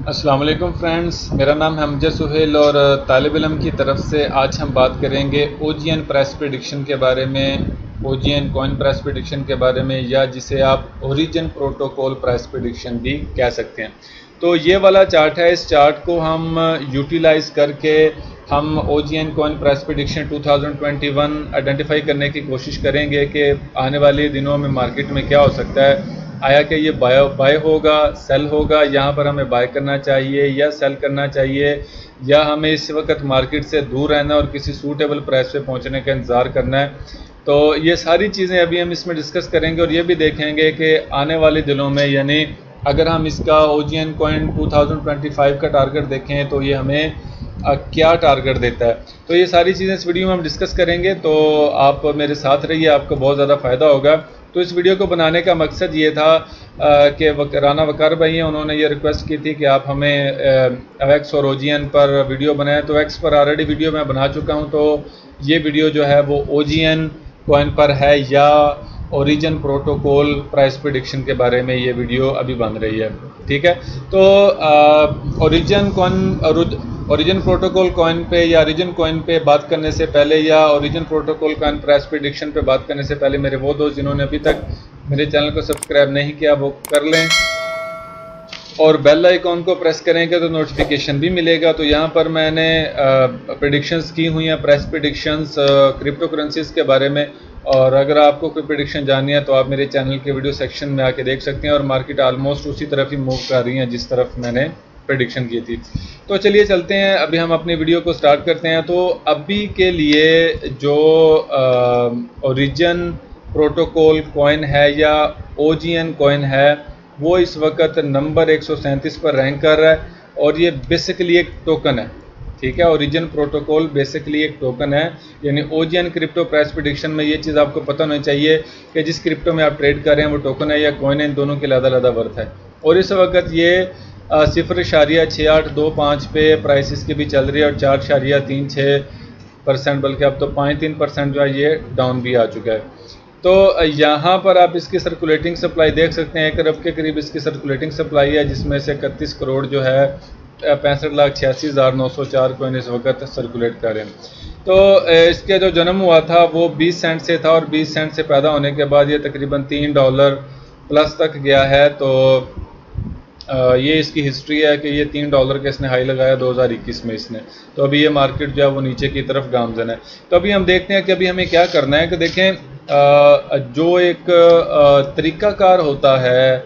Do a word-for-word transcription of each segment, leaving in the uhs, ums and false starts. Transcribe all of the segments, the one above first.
अस्सलाम वालेकुम फ्रेंड्स, मेरा नाम है हमजा सुहेल और तालिब इल्म की तरफ से आज हम बात करेंगे ओजीएन प्राइस प्रेडिक्शन के बारे में, ओजीएन कॉइन प्राइस प्रेडिक्शन के बारे में, या जिसे आप ओरिजिन प्रोटोकॉल प्राइस प्रेडिक्शन भी कह सकते हैं। तो ये वाला चार्ट है, इस चार्ट को हम यूटिलाइज करके हम ओजीएन कॉइन प्राइस प्रेडिक्शन दो हज़ार इक्कीस आइडेंटिफाई करने की कोशिश करेंगे कि आने वाले दिनों में मार्केट में क्या हो सकता है। आया कि ये बाय बाय होगा, सेल होगा, यहाँ पर हमें बाय करना चाहिए या सेल करना चाहिए, या हमें इस वक्त मार्केट से दूर रहना और किसी सूटेबल प्राइस पे पहुँचने का इंतज़ार करना है। तो ये सारी चीज़ें अभी हम इसमें डिस्कस करेंगे और ये भी देखेंगे कि आने वाले दिनों में, यानी अगर हम इसका ओजीएन कॉइन दो हज़ार पच्चीस का टारगेट देखें तो ये हमें आ, क्या टारगेट देता है। तो ये सारी चीज़ें इस वीडियो में हम डिस्कस करेंगे, तो आप मेरे साथ रहिए, आपको बहुत ज़्यादा फ़ायदा होगा। तो इस वीडियो को बनाने का मकसद ये था कि वक, राना वकार भाई हैं, उन्होंने ये रिक्वेस्ट की थी कि आप हमें वेक्स और ओजीएन पर वीडियो बनाएं। तो वेक्स पर ऑलरेडी वीडियो मैं बना चुका हूँ, तो ये वीडियो जो है वो ओजीएन कॉइन पर है या ओरिजिन प्रोटोकॉल प्राइस प्रेडिक्शन के बारे में ये वीडियो अभी बन रही है, ठीक है। तो origin coin origin protocol coin पे या ओरिजिन कॉइन पे बात करने से पहले या origin protocol coin price prediction पे बात करने से पहले मेरे वो दोस्त जिन्होंने अभी तक मेरे चैनल को सब्सक्राइब नहीं किया वो कर लें और बेल आइकॉन को प्रेस करेंगे तो नोटिफिकेशन भी मिलेगा। तो यहाँ पर मैंने प्रेडिक्शंस की हुई हैं, प्राइस प्रेडिक्शंस क्रिप्टो करेंसीज के बारे में, और अगर आपको कोई प्रेडिक्शन जाननी है तो आप मेरे चैनल के वीडियो सेक्शन में आके देख सकते हैं। और मार्केट ऑलमोस्ट उसी तरफ ही मूव कर रही है जिस तरफ मैंने प्रेडिक्शन की थी। तो चलिए चलते हैं, अभी हम अपनी वीडियो को स्टार्ट करते हैं। तो अभी के लिए जो ओरिजिन प्रोटोकॉल कॉइन है या ओजीएन कॉइन है वो इस वक्त नंबर एक सौ सैंतीस पर रैंक कर रहा है, और ये बेसिकली एक टोकन है, ठीक है। ओरिजिन प्रोटोकॉल बेसिकली एक टोकन है, यानी ओजीएन क्रिप्टो प्राइस प्रेडिक्शन में ये चीज़ आपको पता होनी चाहिए कि जिस क्रिप्टो में आप ट्रेड कर रहे हैं वो टोकन है या कॉइन है, इन दोनों के अलग अलग वर्थ है। और इस वक्त ये सिफर इशारिया छः आठ दो पाँच पे प्राइस इसकी भी चल रही है, और चार इशारिया तीन छः परसेंट बल्कि अब तो पाँच तीन परसेंट जो है ये डाउन भी आ चुका है। तो यहाँ पर आप इसकी सर्कुलेटिंग सप्लाई देख सकते हैं, एक अरब के करीब इसकी सर्कुलेटिंग सप्लाई है, जिसमें से इकतीस करोड़ जो है पैंसठ लाख छियासी हज़ार नौ सौ चार कोइन इस वक्त सर्कुलेट कर रहे हैं। तो इसके जो जन्म हुआ था वो बीस सेंट से था, और बीस सेंट से पैदा होने के बाद ये तकरीबन तीन डॉलर प्लस तक गया है। तो ये इसकी हिस्ट्री है कि ये तीन डॉलर के इसने हाई लगाया दो हज़ार इक्कीस में इसने। तो अभी ये मार्केट जो है वो नीचे की तरफ गामजन है। तो अभी हम देखते हैं कि अभी हमें क्या करना है। कि देखें, जो एक तरीक़ाकार होता है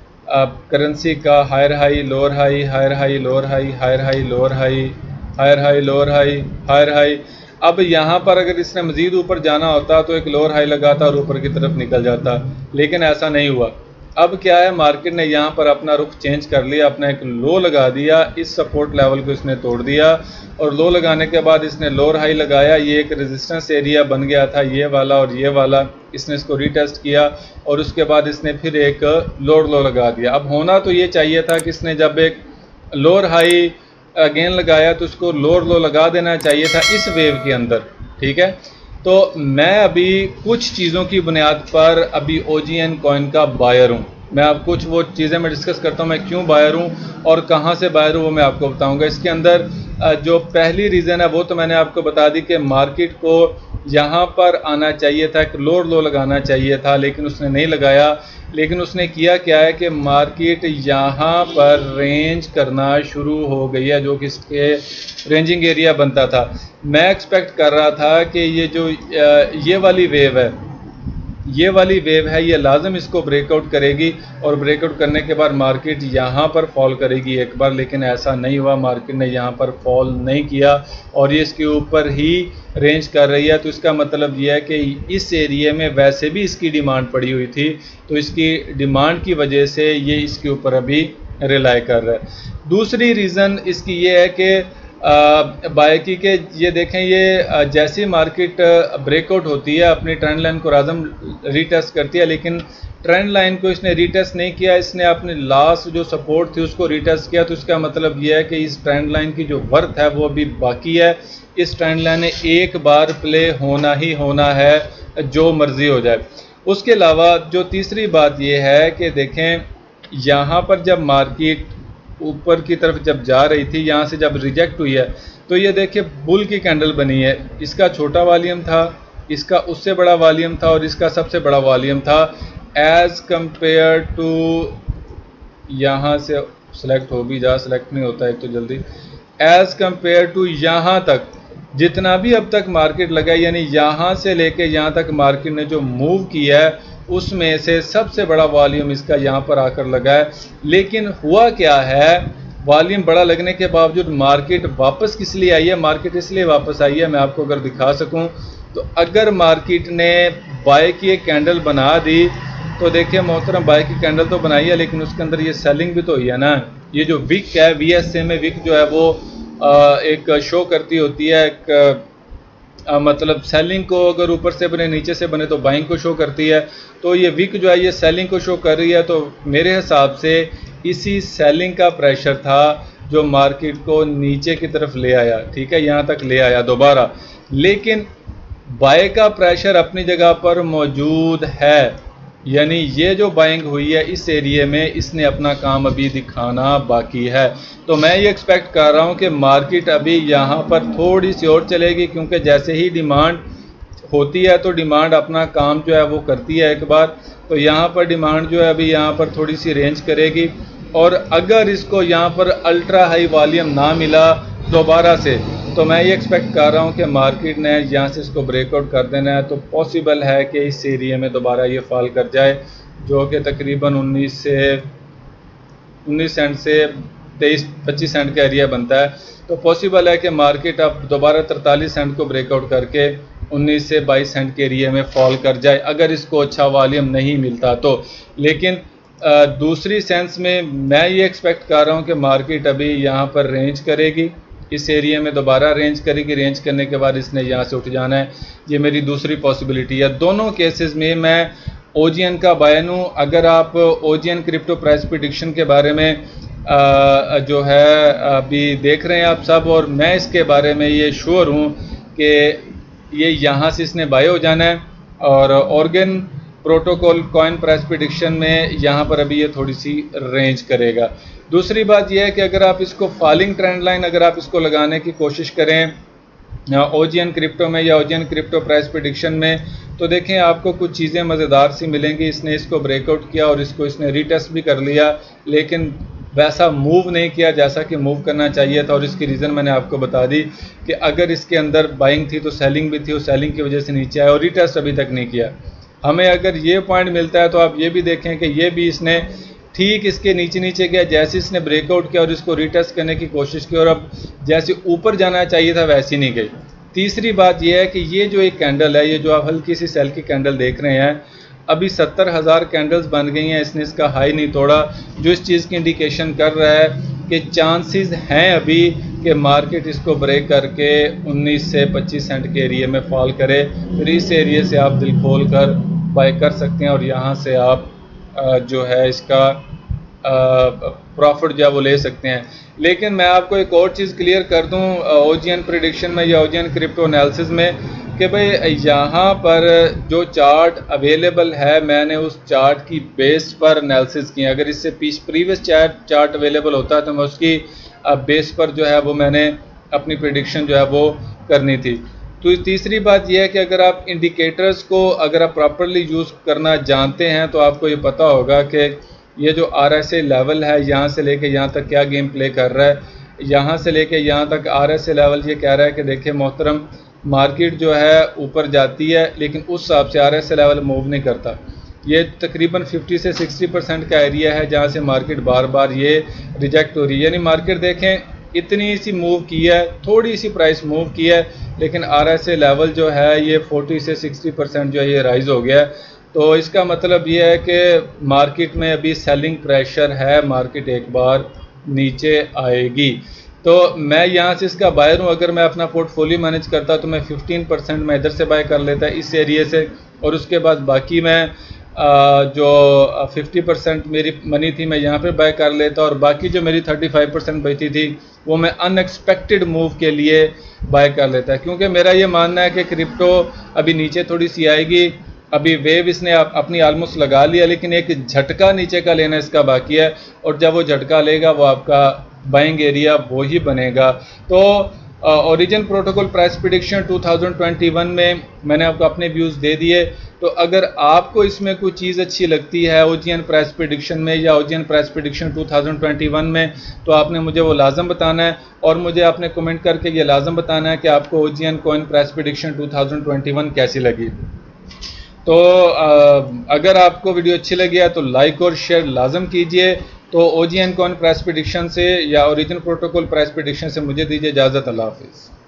करेंसी का, higher high lower high, higher high lower high, higher high lower high, higher high lower high, higher high. अब यहाँ पर अगर इसने मज़ीद ऊपर जाना होता तो एक लोअर हाई लगाता और ऊपर की तरफ निकल जाता, लेकिन ऐसा नहीं हुआ। अब क्या है, मार्केट ने यहाँ पर अपना रुख चेंज कर लिया, अपना एक लो लगा दिया, इस सपोर्ट लेवल को इसने तोड़ दिया, और लो लगाने के बाद इसने लोअर हाई लगाया, ये एक रेजिस्टेंस एरिया बन गया था ये वाला और ये वाला, इसने इसको रीटेस्ट किया और उसके बाद इसने फिर एक लोअर लो लगा दिया। अब होना तो ये चाहिए था कि इसने जब एक लोअर हाई अगेन लगाया तो उसको लोअर लो लगा देना चाहिए था इस वेव के अंदर, ठीक है। तो मैं अभी कुछ चीज़ों की बुनियाद पर अभी ओजीएन कॉइन का बायर हूँ। मैं अब कुछ वो चीज़ें मैं डिस्कस करता हूँ, मैं क्यों बायर हूँ और कहाँ से बायर हूँ वो मैं आपको बताऊँगा। इसके अंदर जो पहली रीज़न है वो तो मैंने आपको बता दी कि मार्केट को यहाँ पर आना चाहिए था, एक लोअर लो लगाना चाहिए था, लेकिन उसने नहीं लगाया। लेकिन उसने किया क्या है कि मार्केट यहाँ पर रेंज करना शुरू हो गई है, जो कि इसके रेंजिंग एरिया बनता था। मैं एक्सपेक्ट कर रहा था कि ये जो ये वाली वेव है, ये वाली वेव है, ये लाजम इसको ब्रेकआउट करेगी और ब्रेकआउट करने के बाद मार्केट यहाँ पर फॉल करेगी एक बार, लेकिन ऐसा नहीं हुआ। मार्केट ने यहाँ पर फॉल नहीं किया और ये इसके ऊपर ही रेंज कर रही है। तो इसका मतलब ये है कि इस एरिया में वैसे भी इसकी डिमांड पड़ी हुई थी, तो इसकी डिमांड की वजह से ये इसके ऊपर अभी रिलाई कर रहा है। दूसरी रीज़न इसकी ये है कि बाय की के ये देखें, ये जैसी मार्केट ब्रेकआउट होती है अपनी ट्रेंड लाइन को राजम रीटेस्ट करती है, लेकिन ट्रेंड लाइन को इसने रीटेस्ट नहीं किया, इसने अपने लास्ट जो सपोर्ट थी उसको रीटेस्ट किया। तो इसका मतलब यह है कि इस ट्रेंड लाइन की जो वर्थ है वो अभी बाकी है। इस ट्रेंड लाइन ने एक बार प्ले होना ही होना है, जो मर्जी हो जाए। उसके अलावा जो तीसरी बात यह है कि देखें, यहाँ पर जब मार्केट ऊपर की तरफ जब जा रही थी, यहाँ से जब रिजेक्ट हुई है, तो ये देखिए बुल की कैंडल बनी है। इसका छोटा वॉल्यूम था, इसका उससे बड़ा वॉल्यूम था और इसका सबसे बड़ा वॉल्यूम था। एज कंपेयर टू, यहाँ से सेलेक्ट हो भी जा, सेलेक्ट नहीं होता है तो जल्दी, एज कंपेयर टू यहाँ तक जितना भी अब तक मार्केट लगा है, यानी यहाँ से लेके यहाँ तक मार्केट ने जो मूव किया है उसमें से सबसे बड़ा वॉल्यूम इसका यहाँ पर आकर लगा है। लेकिन हुआ क्या है, वॉल्यूम बड़ा लगने के बावजूद मार्केट वापस किस लिए आई है? मार्केट इसलिए वापस आई है, मैं आपको अगर दिखा सकूं तो, अगर मार्केट ने बाय की एक कैंडल बना दी तो देखिए मोहतरम, बाय की कैंडल तो बनाई है लेकिन उसके अंदर ये सेलिंग भी तो हुई है ना। ये जो विक है, वी एस ए में विक जो है वो आ, एक शो करती होती है, एक आ, मतलब सेलिंग को अगर ऊपर से बने नीचे से बने तो बाइंग को शो करती है। तो ये विक जो है ये सेलिंग को शो कर रही है। तो मेरे हिसाब से इसी सेलिंग का प्रेशर था जो मार्केट को नीचे की तरफ ले आया, ठीक है, यहाँ तक ले आया दोबारा। लेकिन बाय का प्रेशर अपनी जगह पर मौजूद है, यानी ये जो बाइंग हुई है इस एरिया में, इसने अपना काम अभी दिखाना बाकी है। तो मैं ये एक्सपेक्ट कर रहा हूँ कि मार्केट अभी यहाँ पर थोड़ी सी और चलेगी, क्योंकि जैसे ही डिमांड होती है तो डिमांड अपना काम जो है वो करती है एक बार। तो यहाँ पर डिमांड जो है अभी यहाँ पर थोड़ी सी रेंज करेगी, और अगर इसको यहाँ पर अल्ट्रा हाई वॉल्यूम ना मिला दोबारा से, तो मैं ये एक्सपेक्ट कर रहा हूँ कि मार्केट ने यहाँ से इसको ब्रेकआउट कर देना है। तो पॉसिबल है कि इस एरिया में दोबारा ये फॉल कर जाए, जो कि तकरीबन उन्नीस से उन्नीस सेंट से तेईस पच्चीस सेंट का एरिया बनता है। तो पॉसिबल है कि मार्केट अब दोबारा तरतालीस सेंट को ब्रेकआउट करके उन्नीस से बाईस सेंट के एरिया में फॉल कर जाए, अगर इसको अच्छा वॉल्यूम नहीं मिलता तो। लेकिन आ, दूसरी सेंस में मैं ये एक्सपेक्ट कर रहा हूँ कि मार्केट अभी यहाँ पर रेंज करेगी, इस एरिया में दोबारा रेंज करेगी, रेंज करने के बाद इसने यहाँ से उठ जाना है। ये मेरी दूसरी पॉसिबिलिटी है। दोनों केसेस में मैं ओजीएन का बायन हूँ। अगर आप ओजीएन क्रिप्टो प्राइस प्रेडिक्शन के बारे में आ, जो है अभी देख रहे हैं आप सब, और मैं इसके बारे में ये श्योर हूँ कि ये यहाँ से इसने बाय हो जाना है, और origin protocol coin price prediction में यहाँ पर अभी ये थोड़ी सी रेंज करेगा। दूसरी बात यह है कि अगर आप इसको फॉलिंग ट्रेंड लाइन अगर आप इसको लगाने की कोशिश करें ओजीएन क्रिप्टो में या ओजीएन क्रिप्टो प्राइस प्रेडिक्शन में, तो देखें आपको कुछ चीज़ें मज़ेदार सी मिलेंगी। इसने इसको ब्रेकआउट किया और इसको इसने रीटेस्ट भी कर लिया, लेकिन वैसा मूव नहीं किया जैसा कि मूव करना चाहिए था। और इसकी रीज़न मैंने आपको बता दी कि अगर इसके अंदर बाइंग थी तो सेलिंग भी थी, और सेलिंग की वजह से नीचे आया और रीटेस्ट अभी तक नहीं किया। हमें अगर ये पॉइंट मिलता है तो आप ये भी देखें कि ये भी इसने ठीक इसके नीचे नीचे गया, जैसे इसने ब्रेकआउट किया और इसको रीटेस्ट करने की कोशिश की, और अब जैसे ऊपर जाना चाहिए था वैसी नहीं गई। तीसरी बात यह है कि ये जो एक कैंडल है, ये जो आप हल्की सी सेल की कैंडल देख रहे हैं, अभी सत्तर हज़ार कैंडल्स बन गई हैं, इसने इसका हाई नहीं तोड़ा, जो इस चीज़ की इंडिकेशन कर रहा है कि चांसेस हैं अभी कि मार्केट इसको ब्रेक करके उन्नीस से पच्चीस सेंट के एरिया में फॉल करे। फिर इस एरिया से आप दिल खोल कर बाय कर सकते हैं और यहाँ से आप जो है इसका प्रॉफिट जो है वो ले सकते हैं। लेकिन मैं आपको एक और चीज़ क्लियर कर दूं ओजीएन प्रेडिक्शन में या ओजीएन क्रिप्टो एनालिसिस में, कि भाई यहाँ पर जो चार्ट अवेलेबल है मैंने उस चार्ट की बेस पर एनालिसिस किया। अगर इससे प्रीवियस चार्ट चार्ट अवेलेबल होता है तो मैं उसकी बेस पर जो है वो मैंने अपनी प्रेडिक्शन जो है वो करनी थी। तो तीसरी बात यह है कि अगर आप इंडिकेटर्स को अगर आप प्रॉपरली यूज़ करना जानते हैं तो आपको ये पता होगा कि ये जो आर एस ए लेवल है यहाँ से लेके यहाँ तक क्या गेम प्ले कर रहा है। यहाँ से लेके यहाँ तक आर एस ए लेवल ये कह रहा है कि देखिए मोहतरम, मार्केट जो है ऊपर जाती है लेकिन उस हिसाब से R S A level move नहीं करता। ये तकरीबन पचास से साठ परसेंट का एरिया है जहाँ से मार्केट बार बार ये रिजेक्ट हो रही है। यानी मार्केट देखें इतनी सी मूव की है, थोड़ी सी प्राइस मूव की है, लेकिन आर एस ए लेवल जो है ये चालीस से साठ परसेंट जो है ये राइज हो गया है। तो इसका मतलब ये है कि मार्केट में अभी सेलिंग प्रेशर है, मार्केट एक बार नीचे आएगी। तो मैं यहाँ से इसका बायर हूँ। अगर मैं अपना पोर्टफोलियो मैनेज करता तो मैं पंद्रह परसेंट मैं इधर से बाय कर लेता इस एरिया से, और उसके बाद बाकी मैं आ, जो पचास परसेंट मेरी मनी थी मैं यहाँ पे बाय कर लेता, और बाकी जो मेरी पैंतीस परसेंट बची थी वो मैं अनएक्सपेक्टेड मूव के लिए बाय कर लेता है। क्योंकि मेरा ये मानना है कि क्रिप्टो अभी नीचे थोड़ी सी आएगी अभी वेव इसने अपनी ऑलमोस्ट लगा लिया, लेकिन एक झटका नीचे का लेना इसका बाकी है, और जब वो झटका लेगा वो आपका बाइंग एरिया वो ही बनेगा। तो origin protocol price prediction two thousand twenty one में मैंने आपको अपने व्यूज़ दे दिए। तो अगर आपको इसमें कोई चीज़ अच्छी लगती है ओजीएन प्राइस प्रेडिक्शन में या OGN price prediction two thousand twenty one में, तो आपने मुझे वो लाजम बताना है, और मुझे आपने कमेंट करके ये लाजम बताना है कि आपको OGN coin price prediction two thousand twenty one कैसी लगी। तो अगर आपको वीडियो अच्छी लगी है तो लाइक और शेयर लाजम कीजिए। तो ओजीएन कॉइन प्राइस प्रेडिक्शन से या ओरिजिन प्रोटोकॉल प्राइस प्रेडिक्शन से मुझे दीजिए इजाज़त। अल्लाह हाफिज़।